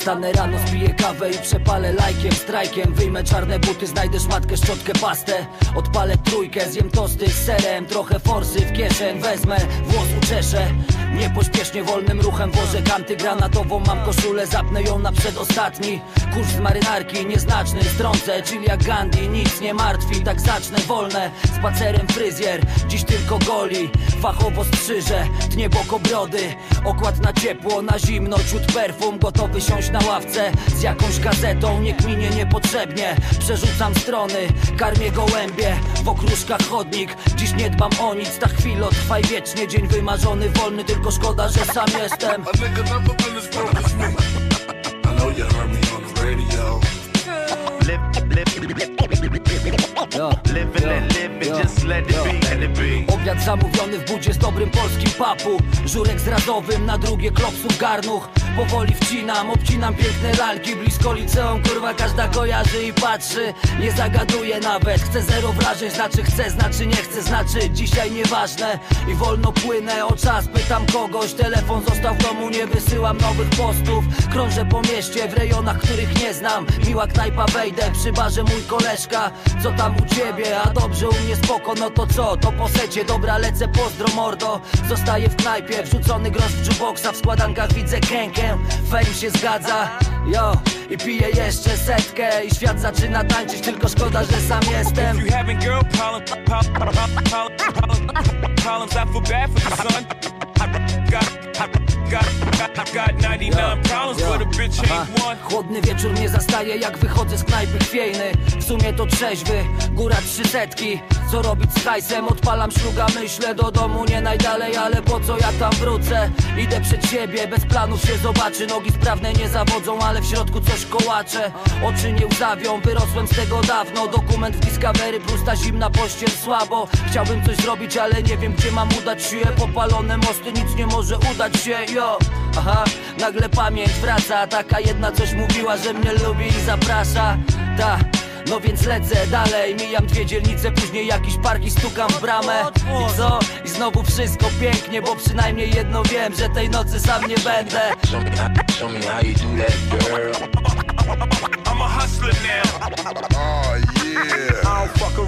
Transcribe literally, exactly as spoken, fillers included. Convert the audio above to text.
Wstanę rano, spiję kawę i przepalę lajkiem, strajkiem. Wyjmę czarne buty, znajdę szmatkę, szczotkę, pastę. Odpalę trójkę, zjem tosty z serem. Trochę forsy w kieszeń wezmę, włos uczeszę. Niepośpiesznie, wolnym ruchem włożę kanty granatową. Mam koszulę, zapnę ją na przedostatni kurs z marynarki, nieznaczny, strącę. Chill jak Gandhi, nic nie martwi. Tak zacznę wolne, spacerem fryzjer. Dziś tylko goli, fachowo strzyżę. Tnie boko brody, okład na ciepło, na zimno. Ciut perfum, gotowy siąść na ławce z jakąś gazetą. Nie kminie niepotrzebnie, przerzucam strony. Karmię gołębie, w okruszkach chodnik. Dziś nie dbam o nic, ta chwila trwaj wiecznie. Dzień wymarzony, wolny, tylko szkoda, że sam jestem. Obiad zamówiony w budzie z dobrym polskim papu. Żurek z radowym, na drugie klopsów garnuch. Powoli wcinam, obcinam piękne lalki. Blisko liceum, kurwa każda kojarzy i patrzy. Nie zagaduję nawet, chcę zero wrażeń. Znaczy chcę, znaczy nie chcę, znaczy dzisiaj nieważne. I wolno płynę o czas, pytam kogoś. Telefon został w domu, nie wysyłam nowych postów. Krążę po mieście, w rejonach, których nie znam. Miła knajpa, wejdę, przy barze mój koleżka. Co tam u ciebie? A dobrze, u mnie spoko, no to co? To po secie, dobra, lecę, pozdro mordo. Zostaję w knajpie, wrzucony grosz w jukeboxa. W składankach widzę kękę, fame się zgadza, yo. I piję jeszcze setkę i świat zaczyna tańczyć, tylko szkoda, że sam jestem. Chłodny wieczór mnie zastaje, jak wychodzę z knajpy chwiejny. W sumie to trzeźwy, góra trzy setki. Co robić z hajsem? Odpalam szluga, myślę, do domu nie najdalej, ale po co ja tam wrócę? Idę przed siebie, bez planów się zobaczy. Nogi sprawne nie zawodzą, ale w środku coś kołacze. Oczy nie łzawią, wyrosłem z tego dawno. Dokument w Discovery, plus ta zimna pościel słabo. Chciałbym coś zrobić, ale nie wiem gdzie mam udać się. Popalone mosty, nic nie może udać się, yo. Aha, nagle pamięć wraca. Taka jedna coś mówiła, że mnie lubi i zaprasza. Ta, no więc lecę dalej. Mijam dwie dzielnice, później jakiś park i stukam w bramę. I co? I znowu wszystko pięknie, bo przynajmniej jedno wiem, że tej nocy sam nie będę. Show me how you do that, girl. I'm a hustler now. Oh yeah. I don't fuck